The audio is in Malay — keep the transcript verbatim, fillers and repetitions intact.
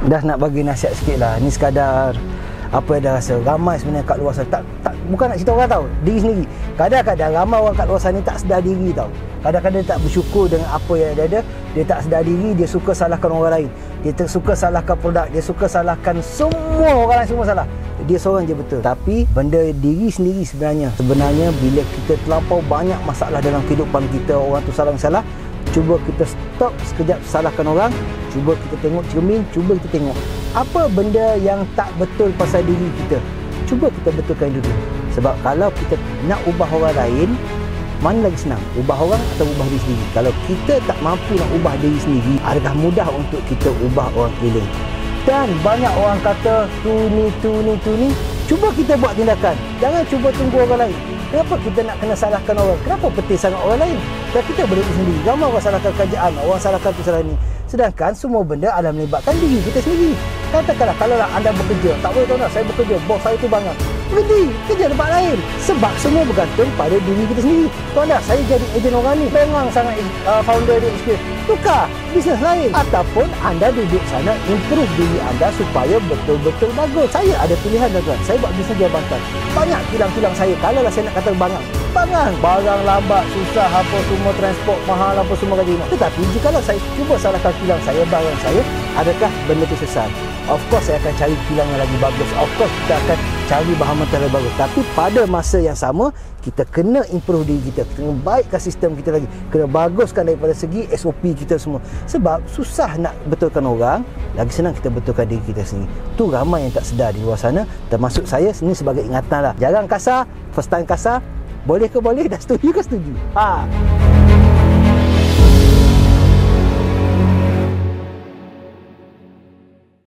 dah nak bagi nasihat sikit lah. Ni sekadar apa yang dah rasa. Ramai sebenarnya kat luar sana tak, tak, bukan nak cerita orang tahu, diri sendiri. Kadang-kadang ramai orang kat luar sana ni tak sedar diri tau. Kadang-kadang dia tak bersyukur dengan apa yang dia ada. Dia tak sedar diri, dia suka salahkan orang lain. Dia ter- suka salahkan produk, dia suka salahkan semua orang lain, semua salah. Dia seorang je betul. Tapi benda diri sendiri sebenarnya. Sebenarnya bila kita terlampau banyak masalah dalam kehidupan kita, orang tu salah salah, cuba kita stop sekejap salahkan orang. Cuba kita tengok cermin, cuba kita tengok apa benda yang tak betul pasal diri kita. Cuba kita betulkan dulu. Sebab kalau kita nak ubah orang lain, mana lagi senang? Ubah orang atau ubah diri sendiri? Kalau kita tak mampu nak ubah diri sendiri, adakah mudah untuk kita ubah orang sekeliling? Dan banyak orang kata tu ni, tu ni, tu ni. Cuba kita buat tindakan. Jangan cuba tunggu orang lain. Kenapa kita nak kena salahkan orang? Kenapa penting sangat orang lain? Dan kita boleh sendiri. Ramai orang salahkan kerajaan, orang salahkan tu salah ni. Sedangkan semua benda adalah melibatkan diri kita sendiri. Katakanlah kalau anda bekerja, tak boleh tahu nak saya bekerja, bos saya tu bangang. Berhenti, kerja tempat lain. Sebab semua bergantung pada diri kita sendiri. Tuan dah, saya jadi ejen orang ni, bangang sangat uh, founder dia sikit. Tukar bisnes lain. Ataupun anda duduk sana, improve diri anda supaya betul-betul bagus. Saya ada pilihan tuan-tuan. Saya buat bisnes jabatan. Banyak kilang-kilang saya. Kalau lah saya nak kata bangang, bangang. Barang lambat, susah, apa semua transport mahal, apa semua gaji. Tetapi jikalau saya cuba salahkan kilang saya, barang saya, adakah benda itu selesai? Of course saya akan cari kilang yang lagi bagus. Of course kita akan cari bahan mentah yang bagus. Tapi pada masa yang sama, kita kena improve diri kita. Kena baikkan sistem kita lagi. Kena baguskan daripada segi S O P kita semua. Sebab susah nak betulkan orang, lagi senang kita betulkan diri kita sendiri. Tu ramai yang tak sedar di luar sana. Termasuk saya, ini sebagai ingatan lah. Jangan kasar, first time kasar. Boleh ke boleh, dah setuju ke setuju? Ha.